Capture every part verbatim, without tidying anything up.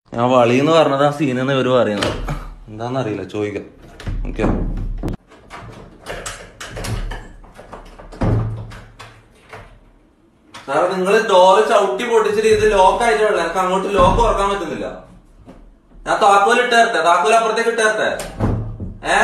ഞാൻ വളിന്ന് പറഞ്ഞത് ആ സീനെന്ന് ഇവര് പറയുന്നത് എന്താന്നറിയില്ല, ചോദിക്കാം. ഓക്കെ, സാർ നിങ്ങള് ഡോറ് ചവിട്ടി പൊട്ടിച്ചിട്ട് ഇത് ലോക്ക് ആയിട്ടുള്ള എനിക്ക് അങ്ങോട്ട് ലോക്ക് തുറക്കാൻ പറ്റുന്നില്ല. ഞാൻ താക്കോൽ ഇട്ടേരട്ടെ, താക്കോൽ അപ്പുറത്തേക്ക് ഇട്ടേരട്ടെ. ഏ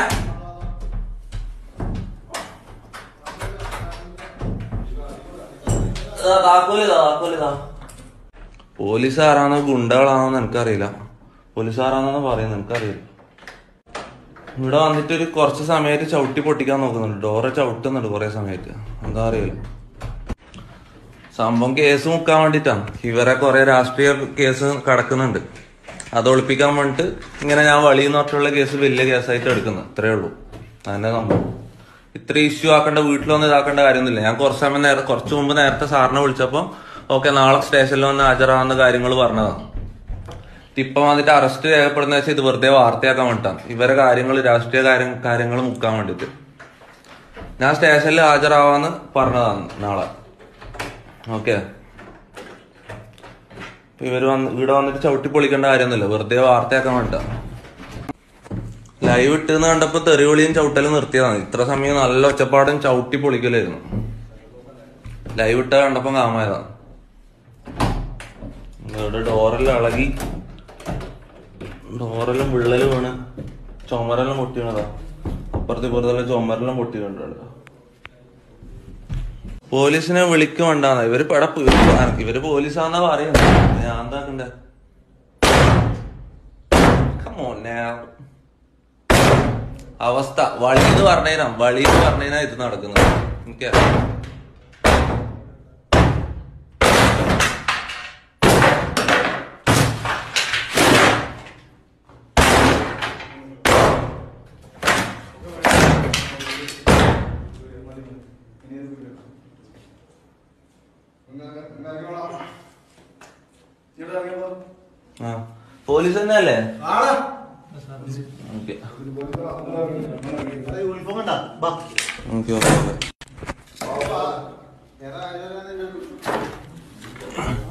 താക്കോല് താക്കോലിതാ. പോലീസുകാരാണോ ഗുണ്ടകളാണോന്ന് എനിക്കറിയില്ല. പോലീസുകാരാണെന്ന് പറയുന്നത് എനിക്കറിയില്ല. ഇവിടെ വന്നിട്ട് ഒരു കുറച്ച് സമയത്ത് ചവിട്ടി പൊട്ടിക്കാൻ നോക്കുന്നുണ്ട്, ഡോറ് ചവിട്ടുന്നുണ്ട് കുറെ സമയത്ത്, എന്താ അറിയില്ല. സംഭവം കേസ് മുക്കാൻ വേണ്ടിട്ടാണ്. ഇവരെ കുറെ രാഷ്ട്രീയ കേസ് കിടക്കുന്നുണ്ട്, അത് ഒളിപ്പിക്കാൻ വേണ്ടിട്ട് ഇങ്ങനെ ഞാൻ വളിയെന്ന് പറഞ്ഞിട്ടുള്ള കേസ് വലിയ കേസായിട്ട് എടുക്കുന്നത്, ഇത്രേ ഉള്ളൂ. അതിന്റെ സംഭവം ഇത്ര ഇഷ്യൂ ആക്കേണ്ട, വീട്ടിലൊന്നും ഇതാക്കേണ്ട കാര്യമൊന്നുമില്ല. ഞാൻ കുറച്ച് സമയം നേരത്തെ കുറച്ച് മുമ്പ് നേരത്തെ സാറിനെ വിളിച്ചപ്പോ ഓക്കെ നാളെ സ്റ്റേഷനിൽ വന്ന് ഹാജരാകുന്ന കാര്യങ്ങൾ പറഞ്ഞതാണ്. ഇപ്പം വന്നിട്ട് അറസ്റ്റ് രേഖപ്പെടുന്ന വെച്ചാൽ ഇത് വെറുതെ വാർത്തയാക്കാൻ വേണ്ടിട്ടാണ്, ഇവരെ കാര്യങ്ങൾ രാഷ്ട്രീയ കാര്യം കാര്യങ്ങൾ മുക്കാൻ വേണ്ടിട്ട്. ഞാൻ സ്റ്റേഷനിൽ ഹാജരാവാന്ന് പറഞ്ഞതാണ് നാളെ. ഓക്കെ, ഇവര് വന്ന് ഇവിടെ വന്നിട്ട് ചവിട്ടി പൊളിക്കേണ്ട കാര്യമൊന്നുമില്ല, വെറുതെ വാർത്തയാക്കാൻ വേണ്ടിട്ടാണ്. ലൈവ് ഇട്ടെന്ന് കണ്ടപ്പോ തെറിവിളിയും ചവിട്ടലും നിർത്തിയതാണ്. ഇത്ര സമയം നല്ല ഒച്ചപ്പാടും ചവിട്ടി പൊളിക്കലായിരുന്നു. ലൈവ് ഇട്ട കണ്ടപ്പോ കാമായതാണ്. ഇവിടെ ഡോറെല്ലാം ഇളകി, ഡോറെല്ലാം വിള്ളല് വീണ് ചുമരെല്ലാം പൊട്ടി വീണതാ. അപ്പുറത്തെ ഇപ്പുറത്തെല്ലാം ചുമരെല്ലാം പൊട്ടി വീണിട്ടുണ്ട്. പോലീസിനെ വിളിക്കും വേണ്ടാന്ന ഇവര് പടപ്പ്, ഇവര് പോലീസാന്നാ പറയുന്നത്. ഞാൻ എന്താക്കണ്ടേ? അവസ്ഥ വളിന്ന് പറഞ്ഞേരാം, വളിന്ന് പറഞ്ഞേനാ ഇത് നടക്കുന്നത്. എനിക്കറിയാം. ആ പോലീസ് തന്നെ അല്ലേ? Okay okay okay.